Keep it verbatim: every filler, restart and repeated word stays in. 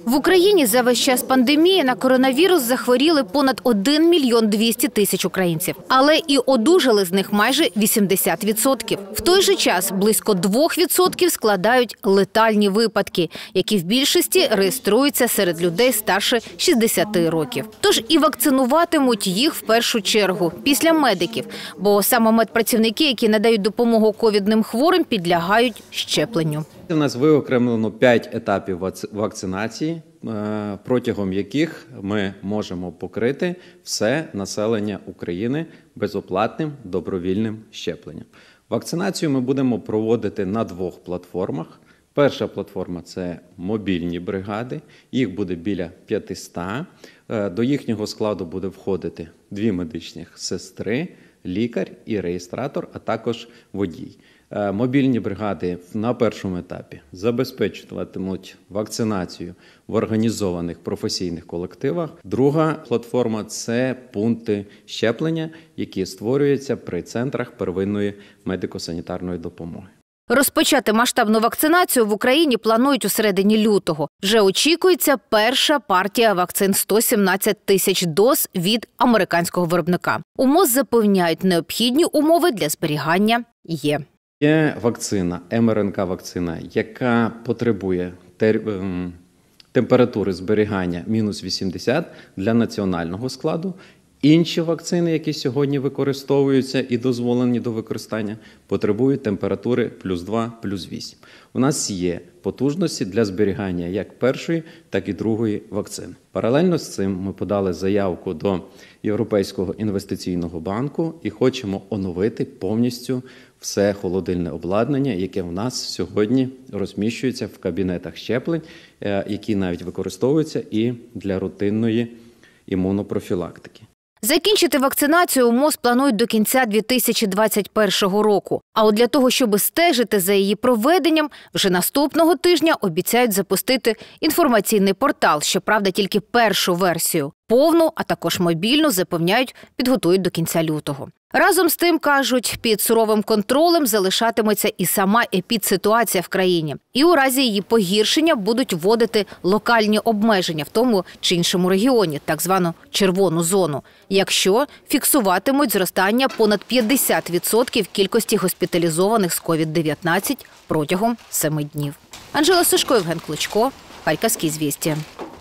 В Україні за весь час пандемії на коронавірус захворіли понад один мільйон двісті тисяч українців. Але і одужали з них майже вісімдесят відсотків. В той же час близько двох відсотків складають летальні випадки, які в більшості реєструються серед людей старше шістдесяти років. Тож і вакцинуватимуть їх в першу чергу, після медиків. Бо саме медпрацівники, які надають допомогу ковідним хворим, підлягають щепленню. У нас виокремлено п'ять етапів вакцинації, протягом яких ми можемо покрити все населення України безоплатним добровільним щепленням. Вакцинацію ми будемо проводити на двох платформах. Перша платформа – це мобільні бригади, їх буде біля п'ятисот. До їхнього складу буде входити дві медичні сестри, лікар і реєстратор, а також водій. Мобільні бригади на першому етапі забезпечуватимуть вакцинацію в організованих професійних колективах. Друга платформа – це пункти щеплення, які створюються при центрах первинної медико-санітарної допомоги. Розпочати масштабну вакцинацію в Україні планують у середині лютого. Вже очікується перша партія вакцин – сто сімнадцять тисяч доз від американського виробника. У МОЗ запевняють, необхідні умови для зберігання є. Є вакцина, ем ер ен ка-вакцина, яка потребує температури зберігання мінус вісімдесят для національного складу. Інші вакцини, які сьогодні використовуються і дозволені до використання, потребують температури плюс два, плюс вісім. У нас є потужності для зберігання як першої, так і другої вакцин. Паралельно з цим ми подали заявку до Європейського інвестиційного банку і хочемо оновити повністю все холодильне обладнання, яке в нас сьогодні розміщується в кабінетах щеплень, які навіть використовуються і для рутинної імунопрофілактики. Закінчити вакцинацію у МОЗ планують до кінця дві тисячі двадцять першого року. А от для того, щоб стежити за її проведенням, вже наступного тижня обіцяють запустити інформаційний портал, щоправда, тільки першу версію. Повну, а також мобільну, запевняють, підготують до кінця лютого. Разом з тим, кажуть, під суровим контролем залишатиметься і сама епідситуація в країні. І у разі її погіршення будуть вводити локальні обмеження в тому чи іншому регіоні, так звану червону зону, якщо фіксуватимуть зростання понад п'ятдесят відсотків кількості госпіталізованих з ковід дев'ятнадцять протягом семи днів. Анжела Сушко, Євген Клочко, Харківські звістя.